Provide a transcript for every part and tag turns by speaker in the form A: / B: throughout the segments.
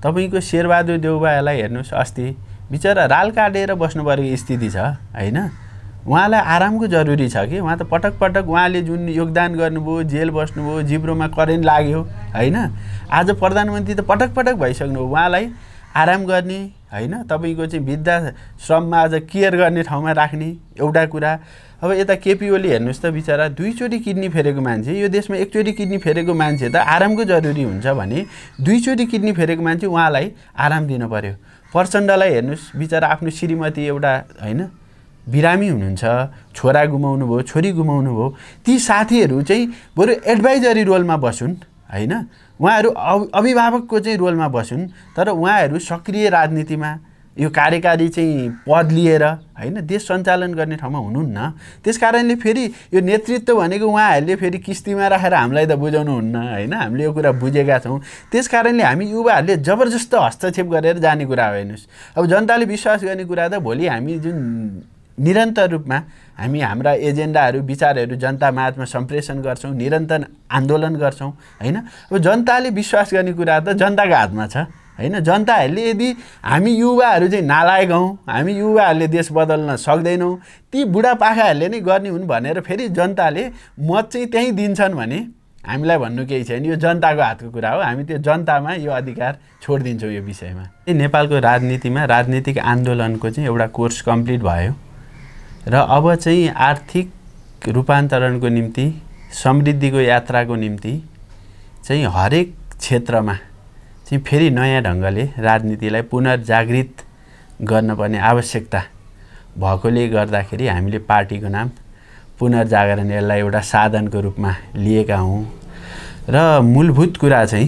A: तपाईको शेरबहादुर देउवालाई हेर्नुस् अस्ति बिचरा राल काटेर बस्नु परेको स्थिति छ हैन उहाँलाई आरामको जरुरी छ कि उहाँ त पटक पटक उहाँले जुन योगदान गर्नुभयो जेल बस्नुभयो जिब्रोमा करेन्ट लाग्यो हैन आज प्रधानमन्त्री त पटक पटक भइसक्नु उहाँलाई आराम गर्ने हैन तपाईको चाहिँ वृद्धाश्रममा आज केयर गर्ने ठाउँमा राख्ने एउटा कुरा अब यता केपी ओली हेर्नुस् त बिचरा दुईचोटी किडनी फेरेको मान्छे यो देशमा एकचोटी किडनी फेरेको मान्छे त आरामको जरुरी हुन्छ भने दुईचोटी किडनी फेरेको मान्छे उहाँलाई आराम दिनु पर्यो प्रचण्डलाई हेर्नुस् बिचरा आफ्नो श्रीमती एउटा हैन बिरामी हुनुहुन्छ छोरा गुमाउनु भयो छोरी गुमाउनु भयो ती साथीहरू चाहिँ बरु एडभाइजरी रोलमा बसुन् हैन उहाँहरू अभिभावकको चाहिँ रोलमा बसुन् तर उहाँहरू सक्रिय राजनीतिमा यो कार्यकारी चाहिँ पद लिएर हैन देश सञ्चालन गर्ने ठाउँमा हुनुहुन्न त्यसकारणले फेरि यो नेतृत्व भनेको उहाँहरूले फेरि किस्तीमा राखेर हामीलाई त बुझाउनुहुन्न हैन हामीले यो कुरा बुझेका छौं त्यसकारणले हामी युवाहरूले जबरजस्त हस्तक्षेप गरेर जाने कुरा हो हेर्नुस् अब जनताले विश्वास गर्ने कुरा त भोलि हामी जुन निरन्तर रूपमा हामी हाम्रा एजेन्डाहरू विचारहरू जनता माझमा सम्प्रेषण गर्छौं निरन्तर आन्दोलन गर्छौं हैन अब जनताले विश्वास गर्ने कुरा त जनताको हातमा छ हैन जनताहरूले यदि हामी युवाहरू चाहिँ नालायक हौं हामी युवाहरूले देश बदल्न सक्दैनौं ती बुढापाकाहरूले नै गर्ने हुन् भनेर फेरि जनताले मत चाहिँ त्यही दिन्छन् भने हामीलाई भन्नु केही छैन यो जनताको हातको कुरा हो हामी त्यो जनतामा यो अधिकार छोड्दिन्छौं यो विषयमा नेपालको राजनीतिमा राजनीतिक आन्दोलनको चाहिँ एउटा कोर्स कम्प्लिट भयो र अब चाहिँ आर्थिक रूपान्तरणको निम्ति समृद्धिको यात्राको निम्ति चाहिँ हरेक क्षेत्रमा चाहिँ फेरि नयाँ ढंगले राजनीतिलाई पुनर्जागृत गर्नुपर्ने आवश्यकता भएकोले गर्दाखेरि हामीले पार्टीको नाम पुनर्जागरण यसलाई एउटा साधनको रूपमा लिएका हौं र मूलभूत कुरा चाहिँ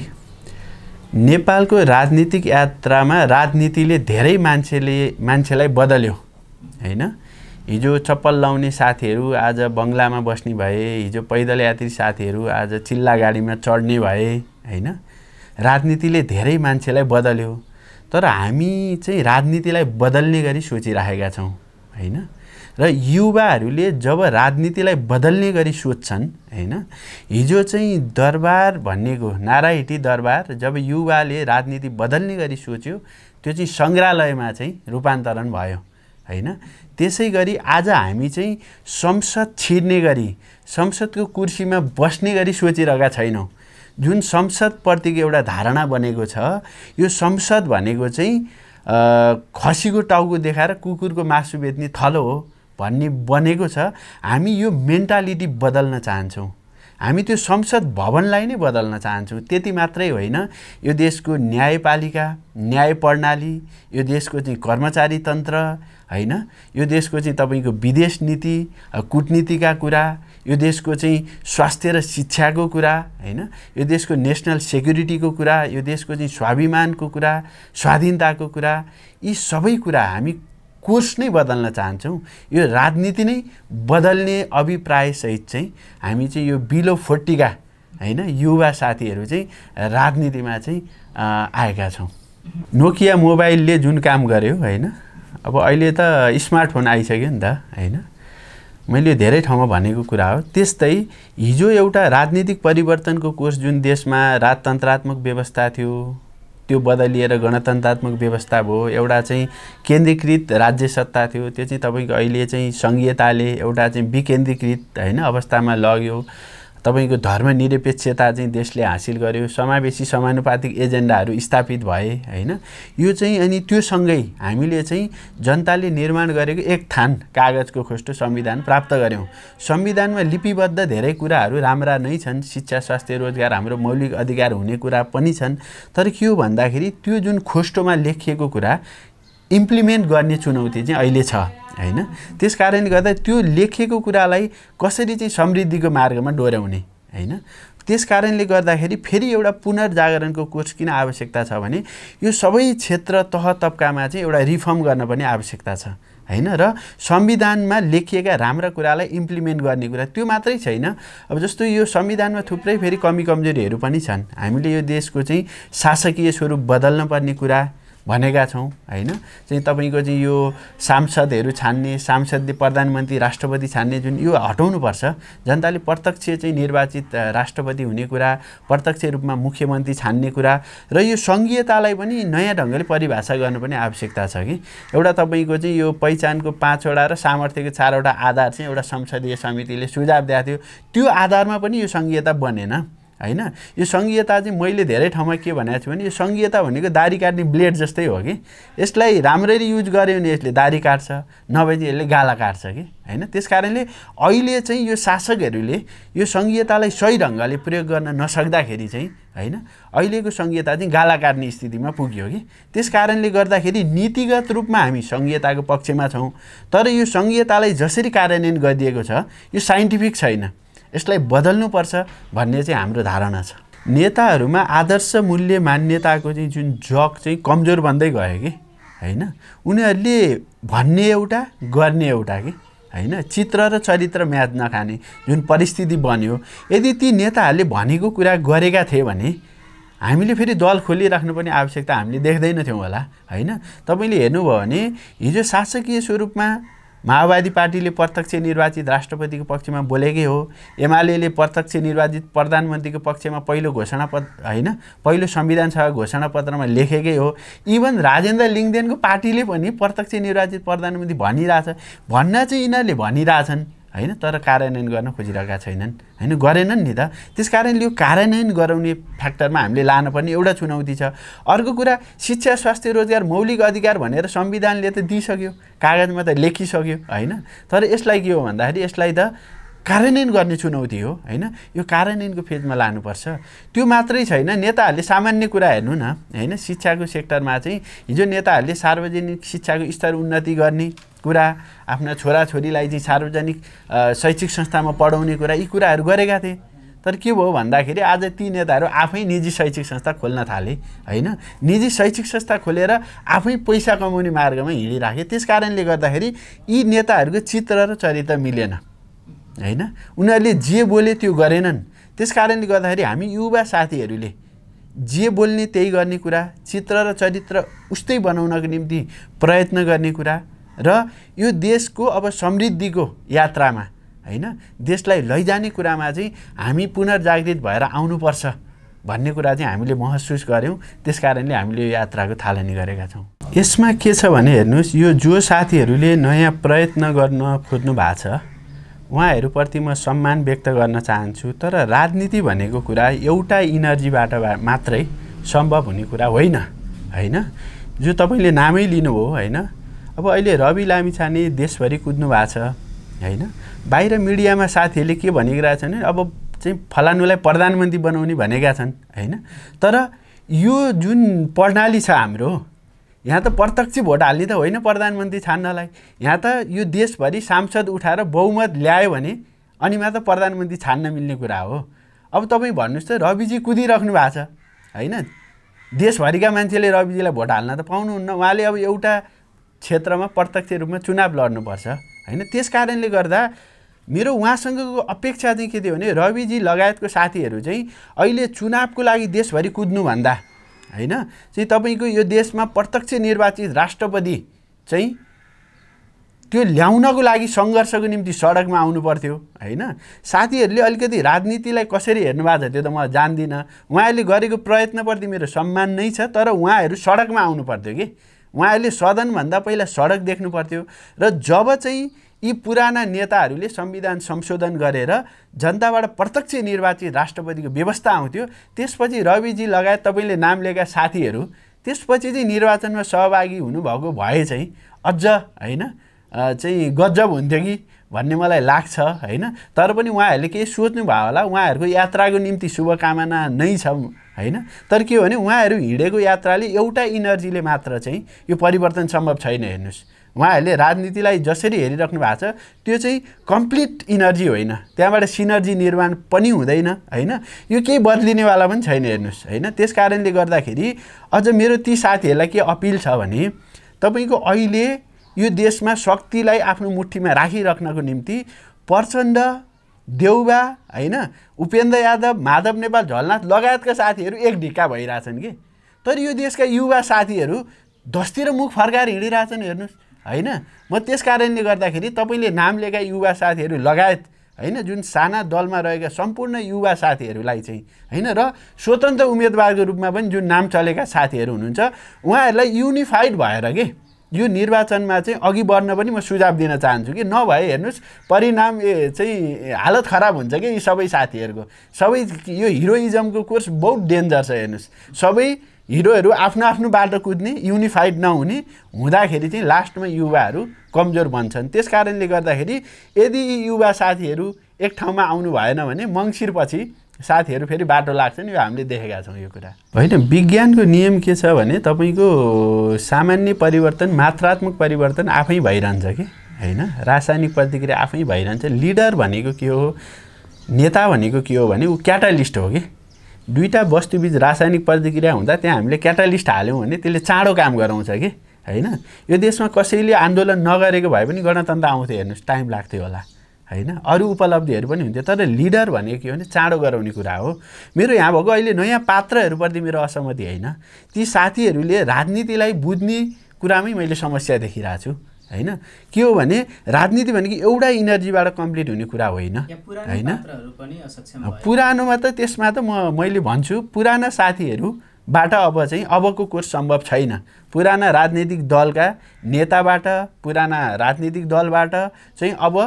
A: नेपालको राजनीतिक यात्रामा राजनीतिले धेरै मान्छेलाई बदल्यो हैन हिजो चप्पल लाउने साथीहरू आज बंगलामा बस्ने भए हिजो पैदल यात्री साथीहरू आज चिल्ला गाडीमा चढ्ने भए हैन राजनीतिले धेरै मान्छेलाई बदल्यो तर हामी चाहिँ राजनीतिलाई बदल्ने गरी सोचिरहेका छौं हैन र युवाहरूले जब राजनीतिलाई बदल्ने गरी सोच्छन् हैन हिजो चाहिँ दरबार भन्नेको नारायणी दरबार जब युवाले राजनीति बदल्ने गरी सोच्यो त्यो चाहिँ संग्रहालयमा चाहिँ रूपान्तरण भयो हैन त्यसैगरी आज हामी चाहिँ संसद छिर्ने गरी संसदको कुर्सीमा बस्ने गरी सोचिरहेका छैनौं जुन संसद प्रतिको एउटा धारणा बनेको छ यो संसद भनेको चाहिँ खसीको टाउको देखाएर कुकुरको मासु बेच्ने थलो हो भन्ने बनेको छ हामी यो मेन्टालिटी बदल्न चाहन्छौं हामी त्यो संसद भवनलाई नै बदल्न चाहन्छौं त्यति मात्रै होइन यो देशको न्यायपालिका न्याय प्रणाली यो देशको चाहिँ कर्मचारी तन्त्र हैन यो देशको चाहिँ तपाईको विदेश नीति कूटनीतिका कुरा यो देशको चाहिँ स्वास्थ्य र शिक्षाको कुरा हैन यो देशको नेशनल सेक्युरिटीको कुरा यो देशको चाहिँ स्वाभिमानको कुरा स्वाधीनताको कुरा यी सबै कुरा हामी कोर्स नै बदल्न चाहन्छौं यो राजनीति नै बदल्ने अभिप्राय सहित चाहिँ हामी चाहिँ यो बिलो 40 का हैन युवा साथीहरू चाहिँ राजनीतिमा चाहिँ आएका छौं नोकिया मोबाइलले जुन काम गर्यो हैन अब अहिले त स्मार्टफोन आइसक्यो नि त हैन मैले धेरै ठाउँमा भनेको कुरा हो त्यस्तै हिजो एउटा राजनीतिक परिवर्तनको कोर्स जुन देशमा राजतन्त्रात्मक व्यवस्था थियो त्यो बदलिएर गणतन्त्रात्मक व्यवस्था भयो एउटा चाहिँ केन्द्रीकृत राज्य सत्ता थियो त्यो चाहिँ तपाईको अहिले चाहिँ संघीयताले एउटा चाहिँ विकेन्द्रीकृत हैन अवस्थामा लग्यो तपाईको धर्मनिरपेक्षता चाहिँ देशले हासिल गर्यो समावेशी समानुपातिक एजेन्डाहरू स्थापित भए हैन यो चाहिँ अनि त्यो सँगै हामीले चाहिँ जनताले निर्माण गरेको एक थान कागजको खोस्टो संविधान प्राप्त गर्यौं संविधानमा लिपिबद्ध धेरै कुराहरू राम्रा नै छन् शिक्षा स्वास्थ्य रोजगार हाम्रो मौलिक अधिकार हुने कुरा पनि छन् तर के हो भन्दाखेरि त्यो जुन खोस्टोमा लेखिएको कुरा इम्प्लिमेन्ट गर्ने चुनौती चाहिँ अहिले छ हैन त्यसकारणले गर्दा त्यो लेखेको कुरालाई कसरी चाहिँ समृद्धिको मार्गमा डोर्याउने हैन त्यसकारणले गर्दाखेरि फेरि एउटा पुनर्जागरणको कोर्स किन आवश्यकता छ भने यो सबै क्षेत्र तह तबकामा चाहिँ एउटा रिफर्म गर्न पनि आवश्यकता छ हैन र संविधानमा लेखिएका राम्रा कुरालाई इम्प्लिमेन्ट गर्ने कुरा त्यो मात्रै छैन अब जस्तो यो संविधानमा थुप्रै फेरि कमी कमजोरीहरू पनि छन् हामीले यो देशको चाहिँ शासकीय स्वरूप बदल्न पर्ने कुरा भनेका छौँ हैन। चाहिँ तपाईको चाहिँ यो सांसदहरू छान्ने, सांसदले प्रधानमन्त्री राष्ट्रपति छान्ने जुन यो हटाउनुपर्छ। जनताले प्रत्यक्ष चाहिँ निर्वाचित राष्ट्रपति हुने कुरा, प्रत्यक्ष रूपमा मुख्यमन्त्री छान्ने कुरा र यो संघीयतालाई पनि नयाँ ढङ्गले परिभाषा गर्न पनि आवश्यकता छ कि। एउटा तपाईको चाहिँ यो पहिचानको 5 वटा र सामर्थ्यको 4 वटा आधार चाहिँ एउटा संसदीय समितिले सुझाव दिएको थियो। त्यो आधारमा पनि यो संघीयता बनेन हैन। यो संघीयता चाहिँ मैले धेरै ठाउँमा के भनेको छु भने यो संघीयता भनेको दाढी काट्ने ब्लेड जस्तै हो कि। यसलाई राम्ररी युज गर्यो भने यसले दाढी काट्छ, नभए चाहिँ यसले गाला काट्छ कि हैन। त्यसकारणले अहिले चाहिँ यो शासकहरूले यो संघीयतालाई सही ढङ्गले प्रयोग गर्न नसक्दाखेरि चाहिँ हैन अहिलेको संघीयता चाहिँ गाला काट्ने स्थितिमा पुग्यो कि। त्यसकारणले गर्दाखेरि नीतिगत रूपमा हामी संघीयताको पक्षमा छौँ, तर यो संघीयतालाई जसरी कार्यान्वयन गरिएको छ यो साइन्टिफिक छैन, यसलाई बदल्नुपर्छ भन्ने चाहिँ हाम्रो धारणा छ। नेताहरूमा आदर्श मूल्य मान्यताको चाहिँ जुन जग चाहिँ कमजोर बन्दै गयो कि हैन। उनीहरूले भन्ने एउटा गर्ने एउटा कि हैन। चित्र र चरित्र म्याच नखाने जुन परिस्थिति बन्यो, यदि ती नेताहरूले भनेको कुरा गरेका थिए भने हामीले फेरि दल खोलिराख्नु पनि आवश्यकता हामीले देख्दैनथ्यौँ होला हैन। तपाईँले हेर्नुभयो भने हिजो शासकीय स्वरूपमा माओवादी पार्टीले प्रत्यक्ष निर्वाचित राष्ट्रपतिको पक्षमा बोलेकै हो, एमाले प्रत्यक्ष निर्वाचित प्रधानमन्त्रीको पक्षमा पहिलो घोषणापत्र हैन पहिलो संविधान सभा घोषणापत्रमा लेखेकै हो। इभन राजेन्द्र लिङदेनको पार्टीले पनि प्रत्यक्ष निर्वाचित प्रधानमन्त्री भनिरहेछ, भन्न चाहिँ यिनीहरूले भनिरहेछन् हैन, तर कार्यान्वयन गर्न खोजिरहेका छैनन् हैन, गरेनन् नि त। त्यसकारणले यो कार्यान्वयन गराउने फ्याक्टरमा हामीले लानुपर्ने एउटा चुनौती छ। अर्को कुरा शिक्षा, स्वास्थ्य, रोजगार मौलिक अधिकार भनेर संविधानले त दिइसक्यो, कागजमा त लेखिसक्यो हैन। तर यसलाई के हो भन्दाखेरि यसलाई त कार्यान्वयन गर्ने चुनौती हो हैन। यो कार्यान्वयनको फेजमा लानुपर्छ। त्यो मात्रै छैन, नेताहरूले सामान्य कुरा हेर्नु न हैन। शिक्षाको सेक्टरमा चाहिँ हिजो नेताहरूले सार्वजनिक शिक्षाको स्तर उन्नति गर्ने कुरा, आफ्ना छोराछोरीलाई चाहिँ सार्वजनिक शैक्षिक संस्थामा पढाउने कुरा, यी कुराहरू गरेका थिए। तर के भयो भन्दाखेरि आज ती नेताहरू आफै निजी शैक्षिक संस्था खोल्न थाले हैन। निजी शैक्षिक संस्था खोलेर आफै पैसा कमाउने मार्गमा हिँडिराखे। त्यसकारणले गर्दाखेरि यी नेताहरूको चित्र र चरित्र मिलेन हैन। उनीहरूले जे बोले त्यो गरेनन्। त्यसकारणले गर्दाखेरि हामी युवा साथीहरूले जे बोल्ने त्यही गर्ने कुरा, चित्र र चरित्र उस्तै बनाउनको निम्ति प्रयत्न गर्ने कुरा र यो देशको अब समृद्धिको यात्रामा हैन देशलाई लैजाने कुरामा चाहिँ हामी पुनर्जागृत भएर आउनुपर्छ भन्ने कुरा चाहिँ हामीले महसुस गऱ्यौँ। त्यसकारणले हामीले यो यात्राको थालनी गरेका छौँ। यसमा के छ भने हेर्नुहोस्, यो जो साथीहरूले नयाँ प्रयत्न गर्न खोज्नु भएको छ उहाँहरूप्रति म सम्मान व्यक्त गर्न चाहन्छु। तर राजनीति भनेको कुरा एउटा इनर्जीबाट मात्रै सम्भव हुने कुरा होइन हैन। जो तपाईँले नामै लिनुभयो हैन। अब अहिले रवि लामिछाने देशभरि कुद्नु भएको छ हैन। बाहिर मिडियामा साथीहरूले के भनेको रहेछन् भने अब चाहिँ फलानुलाई प्रधानमन्त्री बनाउने भनेका छन् हैन। तर यो जुन प्रणाली छ हाम्रो, यहाँ त प्रत्यक्ष भोट हाल्ने त होइन प्रधानमन्त्री छान्नलाई। यहाँ त यो देशभरि सांसद उठाएर बहुमत ल्यायो भने अनि मात्र प्रधानमन्त्री छान्न मिल्ने कुरा हो। अब तपाईँ भन्नुहोस् त रविजी कुदिराख्नु भएको छ हैन। देशभरिका मान्छेले रविजीलाई भोट हाल्न त पाउनुहुन्न। उहाँले अब एउटा क्षेत्रमा प्रत्यक्ष रूपमा चुनाव लड्नुपर्छ हैन। त्यसकारणले गर्दा मेरो उहाँसँगको अपेक्षा चाहिँ के थियो भने रविजी लगायतको साथीहरू चाहिँ अहिले चुनावको लागि देशभरि कुद्नुभन्दा हैन चाहिँ तपाईँको यो देशमा प्रत्यक्ष निर्वाचित राष्ट्रपति चाहिँ त्यो ल्याउनको लागि सङ्घर्षको निम्ति सडकमा आउनु पर्थ्यो हैन। साथीहरूले अलिकति राजनीतिलाई कसरी हेर्नु भएको छ त्यो त म जान्दिनँ। उहाँहरूले गरेको प्रयत्नप्रति मेरो सम्मान नै छ, तर उहाँहरू सडकमा आउनु पर्थ्यो कि। उहाँहरूले सदनभन्दा पहिला सडक देख्नु पर्थ्यो। र जब चाहिँ यी पुराना नेताहरूले संविधान संशोधन गरेर जनताबाट प्रत्यक्ष निर्वाचित राष्ट्रपतिको व्यवस्था आउँथ्यो, त्यसपछि रविजी लगायत तपाईँले नाम लिएका साथीहरू त्यसपछि चाहिँ निर्वाचनमा सहभागी हुनुभएको भए चाहिँ अझ हैन चाहिँ गजब हुन्थ्यो कि भन्ने मलाई लाग्छ हैन। तर पनि उहाँहरूले केही सोच्नु भयो होला। उहाँहरूको यात्राको निम्ति शुभकामना नै छ हैन। तर के हो भने उहाँहरू हिँडेको यात्राले एउटा इनर्जीले मात्र चाहिँ यो परिवर्तन सम्भव छैन। हेर्नुहोस्, उहाँहरूले राजनीतिलाई जसरी हेरिराख्नु भएको छ त्यो चाहिँ कम्प्लिट इनर्जी होइन, त्यहाँबाट सिनर्जी निर्माण पनि हुँदैन हैन। यो केही बदलिनेवाला पनि छैन हेर्नुहोस् हैन। त्यसकारणले गर्दाखेरि अझ मेरो ती साथीहरूलाई के अपिल छ भने तपाईँको अहिले यो देशमा शक्तिलाई आफ्नो मुठीमा राखिराख्नको निम्ति प्रचण्ड, देउबा हैन, उपेन्द्र यादव, माधव नेपाल, झलनाथ लगायतका साथीहरू एक ढिक्का भइरहेछन् कि। तर यो देशका युवा साथीहरू दसतिर मुख फर्काएर हिँडिरहेछन् हेर्नुहोस् हैन। म त्यस कारणले गर्दाखेरि तपाईँले नाम लिएका युवा साथीहरू लगायत हैन जुन साना दलमा रहेका सम्पूर्ण युवा साथीहरूलाई चाहिँ हैन र स्वतन्त्र उम्मेदवारको रूपमा पनि जुन नाम चलेका साथीहरू हुनुहुन्छ उहाँहरूलाई युनिफाइड भएर के यो निर्वाचनमा चाहिँ अघि बढ्न पनि म सुझाव दिन चाहन्छु कि नभए हेर्नुहोस् परिणाम चाहिँ हालत खराब हुन्छ कि यी सबै साथीहरूको। सबै यो हिरोइजमको कोर्स बहुत डेन्जर छ हेर्नुहोस्। सबै हिरोहरू आफ्नो आफ्नो बाटो कुद्ने युनिफाइड नहुने हुँदाखेरि चाहिँ लास्टमा युवाहरू कमजोर बन्छन्। त्यस कारणले गर्दाखेरि यदि युवा साथीहरू एक ठाउँमा आउनु भएन भने मङ्सिरपछि साथीहरू फेरि बाटो लाग्छन्। यो हामीले देखेका छौँ यो कुरा होइन। विज्ञानको नियम के छ भने तपाईँको सामान्य परिवर्तन मात्रात्मक परिवर्तन आफै भइरहन्छ कि होइन। रासायनिक प्रतिक्रिया आफै भइरहन्छ। लिडर भनेको के हो, नेता भनेको के हो भने ऊ क्याटालिस्ट हो कि। दुईटा वस्तुबीच रासायनिक प्रतिक्रिया हुँदा त्यहाँ हामीले क्याटालिस्ट हाल्यौँ भने त्यसले चाँडो काम गराउँछ कि होइन। यो देशमा कसैले आन्दोलन नगरेको भए पनि गणतन्त्र आउँथ्यो हेर्नुहोस्, टाइम लाग्थ्यो होला हैन। अरू उपलब्धिहरू पनि हुन्थ्यो। तर लिडर भनेको के हो भने चाँडो गराउने कुरा हो। मेरो यहाँ भएको अहिले नयाँ पात्रहरूप्रति मेरो असहमति होइन। ती साथीहरूले राजनीतिलाई बुझ्ने कुरामै मैले समस्या देखिरहेको छु हैन। के हो भने राजनीति भनेको एउटा इनर्जीबाट कम्प्लिट हुने कुरा होइन हैन। पुरानोमा त त्यसमा त मैले भन्छु पुराना साथीहरूबाट अब चाहिँ अबको कोर्स सम्भव छैन। पुराना राजनीतिक दलका नेताबाट पुराना राजनीतिक दलबाट चाहिँ अब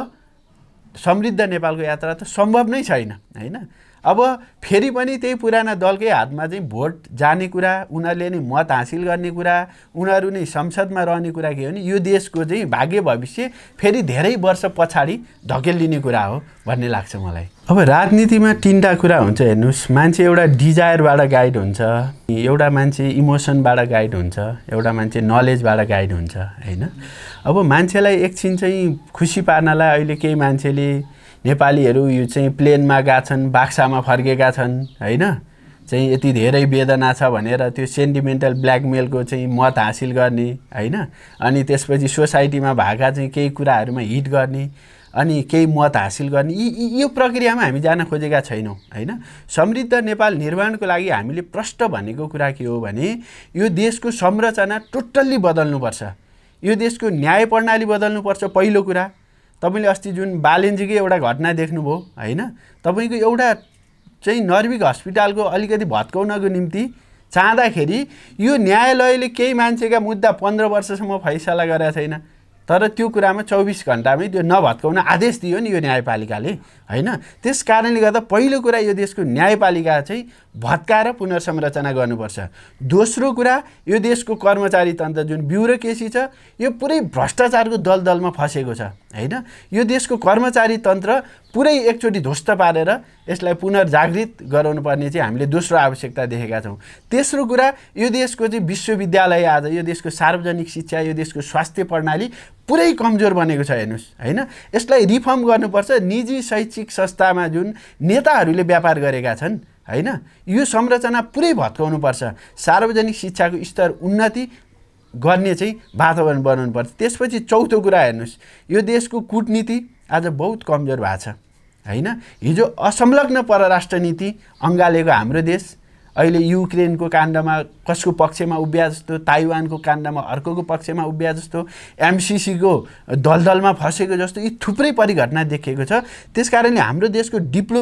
A: समृद्ध नेपालको यात्रा त सम्भव नै छैन हैन। अब फेरि पनि त्यही पुराना दलकै हातमा चाहिँ भोट जाने कुरा, उनीहरूले नै मत हासिल गर्ने कुरा, उनीहरू नै संसदमा रहने कुरा के हो भने यो देशको चाहिँ भाग्य भविष्य फेरि धेरै वर्ष पछाडि धकेलिने कुरा हो भन्ने लाग्छ मलाई। अब राजनीतिमा तीनटा कुरा हुन्छ हेर्नुहोस्। मान्छे एउटा डिजायरबाट गाइड हुन्छ, एउटा मान्छे इमोसनबाट गाइड हुन्छ, एउटा मान्छे नलेजबाट गाइड हुन्छ हैन। अब मान्छेलाई एकछिन चाहिँ खुसी पार्नलाई अहिले केही मान्छेले नेपालीहरू यो चाहिँ प्लेनमा गएका छन्, बाक्सामा फर्केका छन् हैन, चाहिँ यति धेरै वेदना छ भनेर त्यो सेन्टिमेन्टल ब्ल्याकमेलको चाहिँ मत हासिल गर्ने हैन। अनि त्यसपछि सोसाइटीमा भएका चाहिँ केही कुराहरूमा हिट गर्ने अनि केही मत हासिल गर्ने यो प्रक्रियामा हामी जान खोजेका छैनौँ हैन। समृद्ध नेपाल निर्माणको लागि हामीले प्रष्ट भनेको कुरा के हो भने यो देशको संरचना टोटल्ली बदल्नुपर्छ। यो देशको न्याय प्रणाली बदल्नुपर्छ। पहिलो कुरा तपाईले अस्ति जुन बालेन्जीकै एउटा घटना देख्नुभयो हैन। तपाईको एउटा चाहिँ नर्विक हस्पिटलको अलिकति भत्काउनको निम्ति चाहँदाखेरि यो न्यायालयले केही मान्छेका मुद्दा 15 वर्षसम्म फैसला गरेको छैन। तर त्यो कुरामा 24 घण्टामै त्यो नभत्काउन आदेश दियो नि यो न्यायपालिकाले हैन। त्यस कारणले गर्दा पहिलो कुरा यो देशको न्यायपालिका चाहिँ भत्काएर पुनर्संरचना गर्नुपर्छ। दोस्रो कुरा यो देशको कर्मचारी तन्त्र जुन ब्युरोक्रेसी छ यो पुरै भ्रष्टाचारको दलदलमा फसेको छ हैन। यो देशको कर्मचारी तन्त्र पुरै एकचोटि ध्वस्त पारेर यसलाई पुनर्जागृत गराउनु पर्ने चाहिँ हामीले दोस्रो आवश्यकता देखेका छौँ। तेस्रो कुरा यो देशको चाहिँ विश्वविद्यालय आज यो देशको सार्वजनिक शिक्षा यो देशको स्वास्थ्य प्रणाली पुरै कमजोर बनेको छ हेर्नुहोस् हैन। यसलाई रिफर्म गर्नुपर्छ। निजी शैक्षिक संस्थामा जुन नेताहरूले व्यापार गरेका छन् हैन यो संरचना पुरै भत्काउनुपर्छ। सार्वजनिक शिक्षाको स्तर उन्नति गर्ने चाहिँ वातावरण बनाउनुपर्छ। त्यसपछि चौथो कुरा हेर्नुहोस् यो देशको कूटनीति आज बहुत कमजोर भएको छ हैन। हिजो असंलग्न परराष्ट्र नीति अँगालेको हाम्रो देश अहिले युक्रेनको काण्डमा कसको पक्षमा उभिया जस्तो, ताइवानको काण्डमा अर्कोको पक्षमा उभिया जस्तो, एमसीसीको दलदलमा फसेको जस्तो यी थुप्रै परिघटना देखिएको छ। त्यसकारणले हाम्रो देशको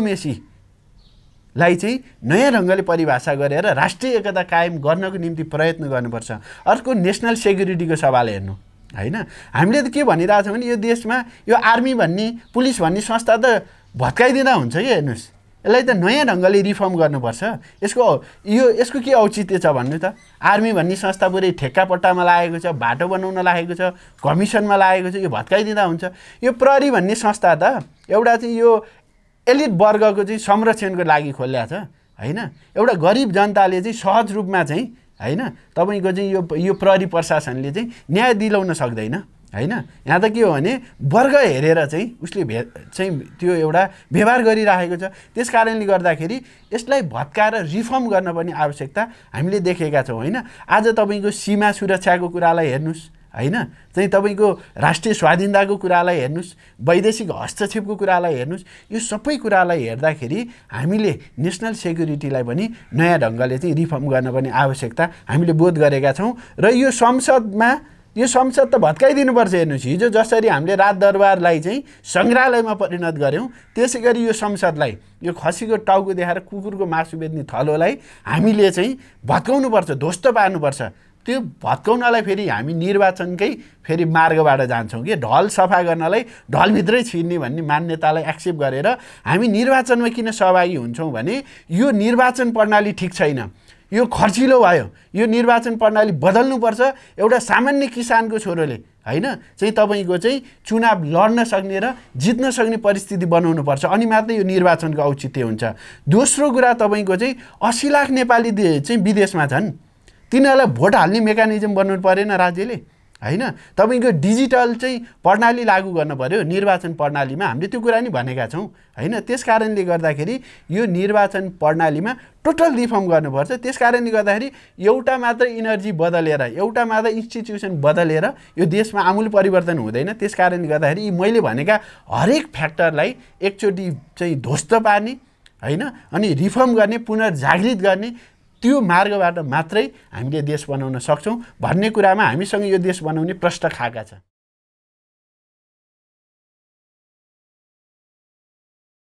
A: डिप्लोमेसीलाई चाहिँ नयाँ ढङ्गले परिभाषा गरेर राष्ट्रिय एकता कायम गर्नको निम्ति प्रयत्न गर्नुपर्छ। अर्को नेसनल सेक्युरिटीको सवाल हेर्नु हैन। हामीले त के भनिरहेछौँ भने यो देशमा यो आर्मी भन्ने पुलिस भन्ने संस्था त भत्काइदिँदा हुन्छ कि हेर्नुहोस्। यसलाई त नयाँ ढङ्गले रिफर्म गर्नुपर्छ। यसको के औचित्य छ भन्नु त। आर्मी भन्ने संस्था पुरै ठेक्कापट्टामा लागेको छ, बाटो बनाउन लागेको छ, कमिसनमा लागेको छ, यो भत्काइदिँदा हुन्छ। यो प्रहरी भन्ने संस्था त एउटा चाहिँ यो एलिट वर्गको चाहिँ संरक्षणको लागि खोल्या छ हैन। एउटा गरिब जनताले चाहिँ सहज रूपमा चाहिँ हैन तपाईको चाहिँ यो प्रहरी प्रशासनले चाहिँ न्याय दिलाउन सक्दैन हैन। यहाँ त के हो भने वर्ग हेरेर चाहिँ उसले चाहिँ त्यो एउटा व्यवहार गरिरहेको छ। त्यसकारणले गर्दाखेरि यसलाई भत्काएर रिफर्म गर्न पनि आवश्यकता हामीले देखेका छौँ हैन। आज तपाईको सीमा सुरक्षाको कुरालाई हेर्नुहोस् हैन चाहिँ तपाईको राष्ट्रिय स्वाधीनताको कुरालाई हेर्नुस्, वैदेशिक हस्तक्षेपको कुरालाई हेर्नुस्, यो सबै कुरालाई हेर्दाखेरि हामीले नेसनल सेक्युरिटीलाई पनि नयाँ ढङ्गले चाहिँ रिफर्म गर्न पनि आवश्यकता हामीले बोध गरेका छौँ। र यो संसद त भत्काइदिनुपर्छ। हेर्नुहोस्, हिजो जसरी हामीले राजदरबारलाई चाहिँ सङ्ग्रहालयमा परिणत गऱ्यौँ, त्यसै गरी यो संसदलाई, यो खसीको टाउको देखाएर कुकुरको मासु बेच्ने थलोलाई हामीले चाहिँ भत्काउनुपर्छ, ध्वस्त पार्नुपर्छ। त्यो भत्काउनलाई फेरि हामी निर्वाचनकै फेरि मार्गबाट जान्छौँ कि ढल सफा गर्नलाई ढलभित्रै छिर्ने भन्ने मान्यतालाई एक्सेप्ट गरेर हामी निर्वाचनमा किन सहभागी हुन्छौँ भने यो निर्वाचन प्रणाली ठिक छैन, यो खर्चिलो भयो, यो निर्वाचन प्रणाली बदल्नुपर्छ। एउटा सामान्य किसानको छोरोले हैन चाहिँ तपाईको चाहिँ चुनाव लड्न सक्ने र जित्न सक्ने परिस्थिति बनाउनुपर्छ, अनि मात्रै यो निर्वाचनको औचित्य हुन्छ। दोस्रो कुरा तपाईको चाहिँ 80 लाख नेपाली चाहिँ विदेशमा छन्, तिनीहरूलाई भोट हाल्ने मेकानिजम बनाउनु परेन राज्यले हैन। तपाईको डिजिटल चाहिँ प्रणाली लागू गर्न पर्यो निर्वाचन प्रणालीमा, हामीले त्यो कुरा नि भनेका छौँ हैन। त्यसकारणले गर्दाखेरि यो निर्वाचन प्रणालीमा टोटल रिफर्म गर्नुपर्छ। त्यसकारणले गर्दाखेरि एउटा मात्र इनर्जी बदलेर, एउटा मात्र इन्स्टिट्युसन बदलेर यो देशमा आमूल परिवर्तन हुँदैन। त्यसकारणले गर्दाखेरि मैले भनेका हरेक फ्याक्टरलाई एकचोटि चाहिँ ध्वस्त पार्ने हैन, अनि रिफर्म गर्ने, पुनर्जागृत गर्ने, त्यो मार्गबाट मात्रै हामीले देश बनाउन सक्छौँ भन्ने कुरामा हामीसँग यो देश बनाउने प्रश्न खाएका छन्।